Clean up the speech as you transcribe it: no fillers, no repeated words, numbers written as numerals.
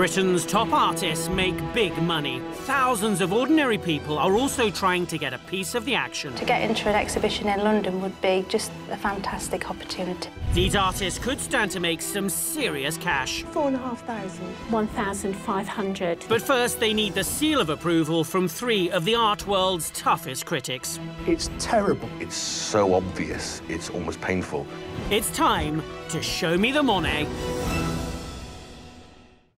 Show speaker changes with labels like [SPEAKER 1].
[SPEAKER 1] Britain's top artists make big money. Thousands of ordinary people are also trying to get a piece of the action.
[SPEAKER 2] To get into an exhibition in London would be just a fantastic opportunity.
[SPEAKER 1] These artists could stand to make some serious cash.
[SPEAKER 3] 4,500.
[SPEAKER 4] 1,500.
[SPEAKER 1] But first, they need the seal of approval from 3 of the art world's toughest critics.
[SPEAKER 3] It's terrible.
[SPEAKER 5] It's so obvious, it's almost painful.
[SPEAKER 1] It's time to show me the Monet.